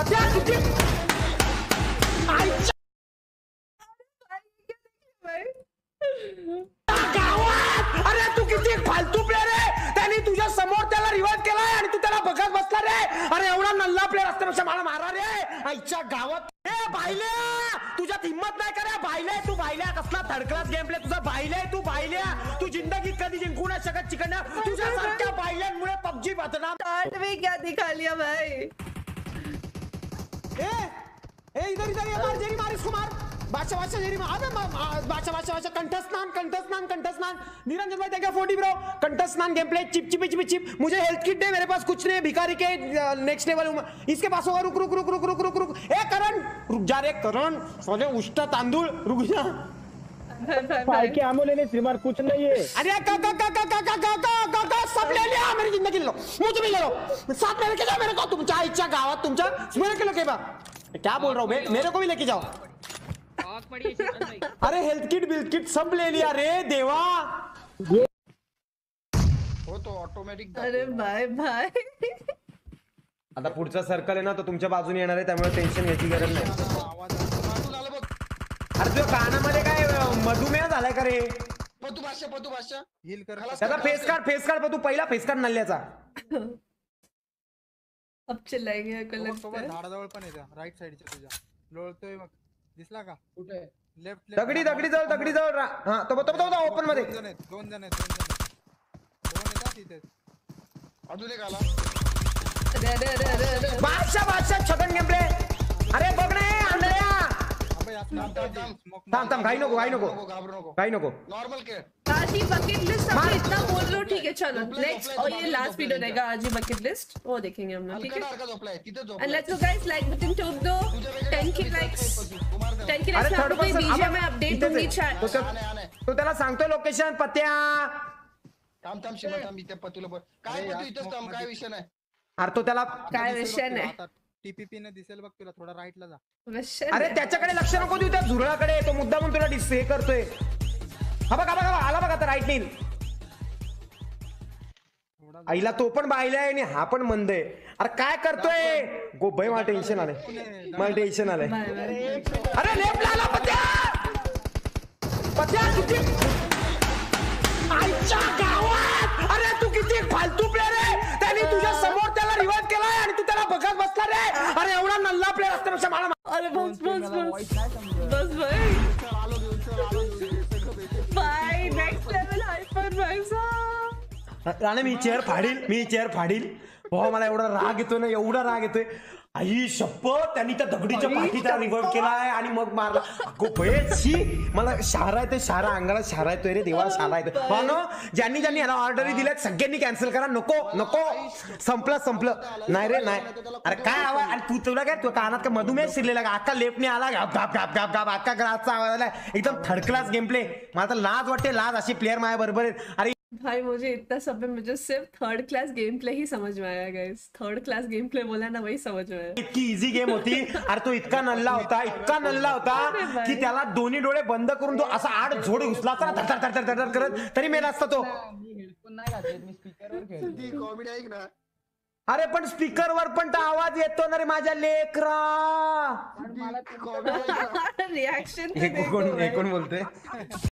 पत्या किती गावात अरे तू किती फालतू प्लेअर आहे त्यांनी तुझ्या समोर त्याला रिवाइव केलाय आणि तू त्याला बघत बसला रे अरे एवढा नल्ला प्लेअर असल्यापेक्षा मला मारा रे आईच्या गावात ए बायल्या तुझ्यात हिम्मत नाही का रे बायल्या तू बायल्या कसला थर्ड क्लास गेम प्ले तुझा बायल्या तू बायल्या तू जिंदगीत कधी जिंकू नाही शकत चिकन तुझ्या सारख्या बायल्यांमुळे पबजी बदनाम स्टार्ट में क्या दिखा लिया भाई ए इधर इधर ये मार जेरी मार इसको मार बादशाह बादशाह जेरी मार अबे बादशाह बादशाह कंठस्नान निरंजन भाई थैंक यू 40 ब्रो कंठस्नान game play chip chip chip chip मुझे हेल्थ किट दे मेरे पास कुछ नहीं भिखारी के नेक्स्ट लेवल हूं इसके पास होगा रुक रुक रुक रुक रुक रुक रुक ए करण रुक जा रे करण सोने उष्टा तांदूळ रुक जा भाई के आमो लेने श्रीमान कुछ नहीं है अरे का सब ले लिया मेरी जिंदगी लो मुझे भी ले लो साथ में लेके जाओ मेरे को तुमच्या इच्छा गावात तुमच्या मेरे के लोके बा क्या बोल रहा हूँ मेरे को भी लेके जाओ अरे हेल्थ किट बिल्किट सब ले लिया रे देवा हो तो ऑटोमॅटिक अरे भाई भाई आता पुढचा सर्कल आहे ना तो तुमच्या बाजूने येणार आहे त्यामुळे टेन्शन घ्यायची गरज नाही अरे तुझ्या कानामध्ये काय मधुमेह झालाय का रे पतू भाषा हिल कर त्याचा फेस कार्ड पण तू पहिला फेस कार्ड नल्ल्याचा अब चिल्लाएंगे को लगता है झाडाजवळ पण येत्या राईट साइडच्या तुझ्या लोळतोय मग दिसला का कुठे लेफ्ट दगडी जवळ हा तो ओपन मध्ये दोन जण येतात तिथे अजून एक आला अरे बादशाह छगन गेम प्ले अरे बघ ना आंधळ्या थांब घाई नको नॉर्मल के आज ही बकेट लिस्ट हमने इतना बोल रहे हो ठीक है चलो नेक्स्ट और ये लास्ट वीडियो रहेगा आज ही बकेट लिस्ट वो देखेंगे हम लोग ठीक है and let's go guys like button ठोक दो 10k लाइक्स 10k लाइक्स मैं आपको बीजे में अपडेट दूंगी चैट तो त्याला सांगतोय लोकेशन पत्या थांब शिमा थांब इथे पतूला बोल काय पतू इथंच थांब काय विषय नाही अरे तो त्याला काय विषय नाही टीपीपी ने दिसेल बघ तुला थोडा राईटला जा विषय अरे त्याच्याकडे लक्ष नको देऊ त्या झुरळाकडे तो मुद्दा म्हणून तुला डिस्प्ले करतोय हा बघ आला बघ आता राईट नील आईला तो पण बायला आहे आणि हा पण मंद आहे अरे काय करतोय गो भाई मला टेन्शन आलंय अरे लेफ्ट आला पत्या किती आईच्या गावात अरे तू किती फालतू प्लेअर आहे त्यांनी तुझ्या समोर त्याला रिवाइव केलाय आणि तू त्याला बघत बसला रे अरे एवढा नल्ला प्लेअर असल्यापेक्षा मला अरे बस भाई नेक्स्ट लेवल हाइपर भाई साहब राणे मी चेअर फाडील भाऊ मला एवढा राग येतोय आई शप्पथ त्यांनी त्या दगडीच्या पाठीचा रिव्हर्व केलाय आणि मग मारला अगो बयची मला शहारा अंगाला शहारा येतोय रे देवाला शहारा येतोय म्हणून ज्यांनी ह्याला ऑर्डरी दिल्यात सगळ्यांनी कॅन्सल करा नको संपलं नाही रे नाही अरे काय आवाज आणि तुला काय तू कानात का मधुमेह शिरलेला का अख्खा लेफ्टने आला गाप अख्खा ग्रासचा आवाज आला एकदम थर्ड क्लास गेम प्ले मला तर लाज वाटते अशी प्लेअर माझ्या बरोबर आहेत अरे भाई मुझे इतना सब में मुझे सिर्फ थर्ड क्लास गेम प्ले ही समझ में आया guys third class game play बोला ना वही समझ में आया इतकी इझी गेम होती अरे तो इतका नल्ला होता की त्याला दोन्ही डोळे बंद करून तो असा आड झोड घुसला धड करत तरी मेला असता तो कॉमेडी ऐक ना अरे पण स्पीकरवर पण तो आवाज येतो ना रे माझ्या लेकरा रिएक्शन कोण बोलतोय